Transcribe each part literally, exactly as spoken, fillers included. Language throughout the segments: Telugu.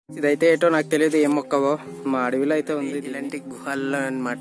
ఇదైతే ఏటో నాకు తెలియదు, ఏం మొక్కవో. మా అడవిలో అయితే ఉంది ఇలాంటి గుహల్లో అన్నమాట.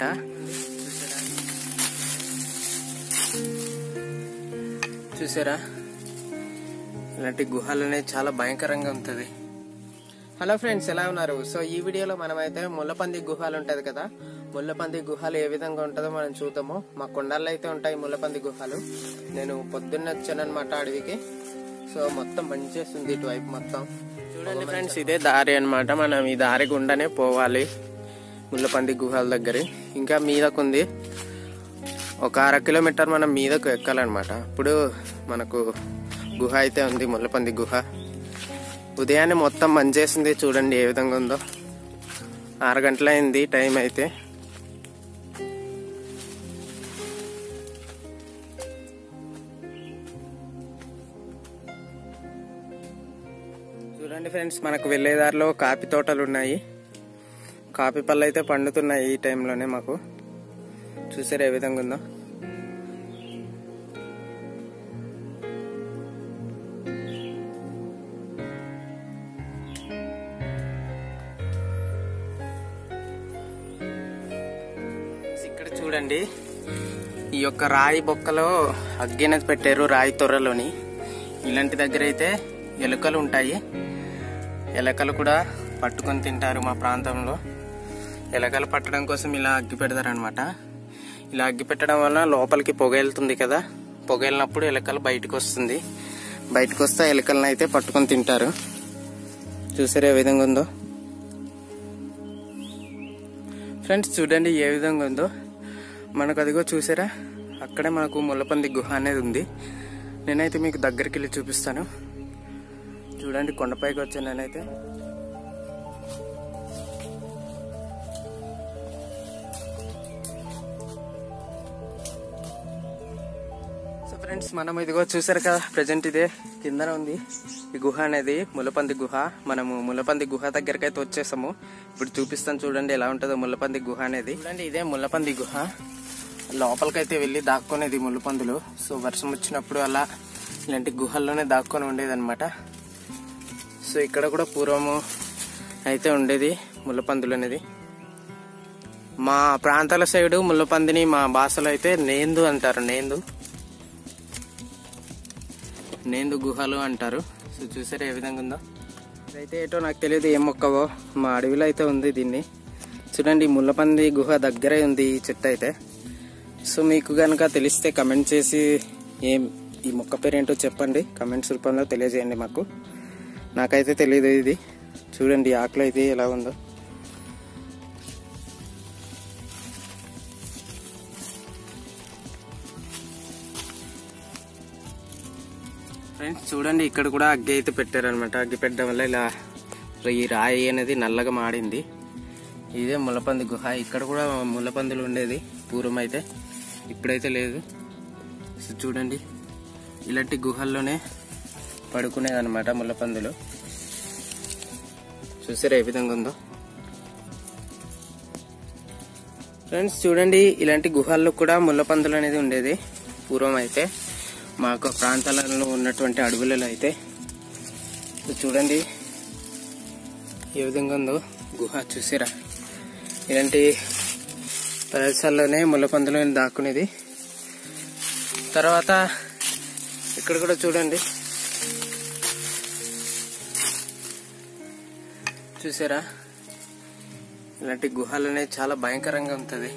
చూసారా, ఇలాంటి గుహలు అనేది చాలా భయంకరంగా ఉంటుంది. హలో ఫ్రెండ్స్, ఎలా ఉన్నారు? సో ఈ వీడియోలో మనమైతే ముళ్ళపంది గుహలు ఉంటది కదా, ముళ్ళపంది గుహలు ఏ విధంగా ఉంటుందో మనం చూద్దాము. మా కొండల్లో అయితే ఉంటాయి ముళ్ళపంది గుహలు. నేను పొద్దున్న వచ్చాను అనమాట అడవికి. సో మొత్తం పనిచేస్తుంది ఇటువైపు మొత్తం. చూడండి ఫ్రెండ్స్, ఇదే దారి అనమాట. మనం ఈ దారి గుండానే పోవాలి ముళ్ళపంది గుహల దగ్గర. ఇంకా మీదకుంది ఒక అర కిలోమీటర్ మనం మీదకు ఎక్కాలన్నమాట. ఇప్పుడు మనకు గుహ అయితే ఉంది, ముళ్ళపంది గుహ. ఉదయాన్నే మొత్తం మంచేసింది, చూడండి ఏ విధంగా ఉందో. ఆరు గంటలైంది టైం అయితే. చూడండి ఫ్రెండ్స్, మనకు వెళ్లేదారిలో కాఫీ తోటలు ఉన్నాయి. కాఫీ పళ్ళు అయితే పండుతున్నాయి ఈ టైంలోనే మాకు. చూసారు ఏ విధంగా ఉందో. ఇక్కడ చూడండి, ఈ యొక్క రాయి బొక్కలో అగ్గినది పెట్టారు, రాయి తొర్రలోని. ఇలాంటి దగ్గర అయితే ఎలుకలు ఉంటాయి. ఎలకలు కూడా పట్టుకొని తింటారు మా ప్రాంతంలో. ఎలకలు పట్టడం కోసం ఇలా అగ్గి పెడతారనమాట. ఇలా అగ్గి పెట్టడం వల్ల లోపలికి పొగ వెళ్తుంది కదా, పొగ వెళ్ళినప్పుడు ఎలకలు బయటకు వస్తుంది. బయటకు వస్తే ఎలకలను అయితే పట్టుకొని తింటారు. చూసారా ఏ విధంగా ఉందో ఫ్రెండ్స్. చూడండి ఏ విధంగా ఉందో. మనకు అదిగో చూసారా, అక్కడే మనకు ముళ్ళపంది గుహ అనేది ఉంది. నేనైతే మీకు దగ్గరికి వెళ్ళి చూపిస్తాను. చూడండి, కొండపైకి వచ్చాను నేనైతే. సో ఫ్రెండ్స్, మనం ఇదిగో చూసారు కదా, ప్రజెంట్ ఇదే కిందన ఉంది ఈ గుహ అనేది, ముళ్ళపంది గుహ. మనము ముళ్ళపంది గుహ దగ్గరికి అయితే వచ్చేసాము. ఇప్పుడు చూపిస్తాను చూడండి ఎలా ఉంటుందో ముళ్ళపంది గుహ అనేది. చూడండి, ఇదే ముళ్ళపంది గుహ. లోపలికైతే వెళ్ళి దాక్కునేది ముళ్ళపందులు. సో వర్షం వచ్చినప్పుడు అలా ఇలాంటి గుహల్లోనే దాక్కొని ఉండేది అనమాట. సో ఇక్కడ కూడా పూర్వము అయితే ఉండేది ముళ్ళపందులు అనేది. మా ప్రాంతాల సైడు ముళ్ళపందిని మా భాషలో అయితే నేందు అంటారు. నేందు నేందు గుహలు అంటారు. సో చూసారా ఏ విధంగా ఉందో. ఇదైతే ఏటో నాకు తెలియదు, ఏం మొక్కవో. మా అడవిలో అయితే ఉంది దీన్ని. చూడండి, ముళ్ళపంది గుహ దగ్గరే ఉంది ఈ చెట్టు అయితే. సో మీకు కనుక తెలిస్తే కమెంట్ చేసి ఏం ఈ మొక్క పేరేంటో చెప్పండి, కమెంట్స్ రూపంలో తెలియజేయండి మాకు. నాకైతే తెలియదు ఇది. చూడండి ఆకులు అయితే ఎలా ఉందో. ఫ్రెండ్స్ చూడండి, ఇక్కడ కూడా అగ్గి అయితే పెట్టారనమాట. అగ్గి పెట్టడం వల్ల ఇలా ఈ రాయి అనేది నల్లగా మాడింది. ఇదే ముళ్ళపంది గుహ. ఇక్కడ కూడా ముళ్ళపందులు ఉండేది పూర్వం అయితే, ఇప్పుడైతే లేదు. సో చూడండి, ఇలాంటి గుహల్లోనే పడుకునేది అనమాట ముళ్ళపందులు. చూసారా ఏ విధంగా ఉందో ఫ్రెండ్స్. చూడండి, ఇలాంటి గుహల్లో కూడా ముళ్ళపందులు అనేది ఉండేది పూర్వం అయితే, మాకు ప్రాంతాలలో ఉన్నటువంటి అడవులలో అయితే. చూడండి ఏ విధంగా ఉందో గుహ. చూసారా, ఇలాంటి ప్రదేశాల్లోనే ముళ్ళపందులు దాక్కునేది. తర్వాత ఇక్కడ కూడా చూడండి, చూసారా, ఇలాంటి గుహలు అనేది చాలా భయంకరంగా ఉంటుంది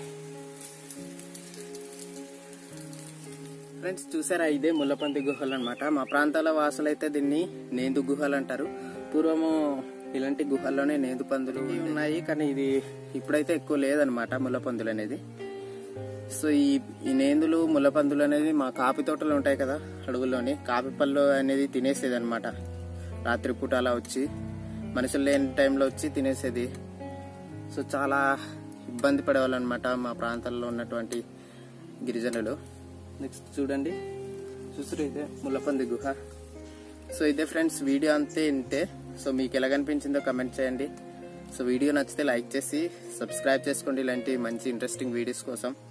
ఫ్రెండ్స్. చూసారా, ఇదే ముళ్ళపంది గుహలు అనమాట. మా ప్రాంతాల వాసులు అయితే దీన్ని నేందు గుహలు అంటారు. పూర్వము ఇలాంటి గుహల్లోనే నేందు పందులు ఉన్నాయి, కానీ ఇది ఇప్పుడైతే ఎక్కువ లేదనమాట ముళ్ళపందులు అనేది. సో ఈ ఈ నేందులు ముళ్ళపందులు అనేది మా కాఫీ తోటలు ఉంటాయి కదా అడవుల్లోని, కాఫీ పళ్ళు అనేది తినేసేది అనమాట. రాత్రిపూట అలా వచ్చి, మనుషులు లేని టైంలో వచ్చి తినేసేది. సో చాలా ఇబ్బంది పడేవాళ్ళు అనమాట మా ప్రాంతాల్లో ఉన్నటువంటి గిరిజనులు. నెక్స్ట్ చూడండి, చూసారు ఇదే ముళ్ళపంది గుహ. సో ఇదే ఫ్రెండ్స్, వీడియో అంతే ఇంతే. సో మీకు ఎలా కనిపించిందో కమెంట్ చేయండి. సో వీడియో నచ్చితే లైక్ చేసి సబ్స్క్రైబ్ చేసుకోండి ఇలాంటి మంచి ఇంట్రెస్టింగ్ వీడియోస్ కోసం.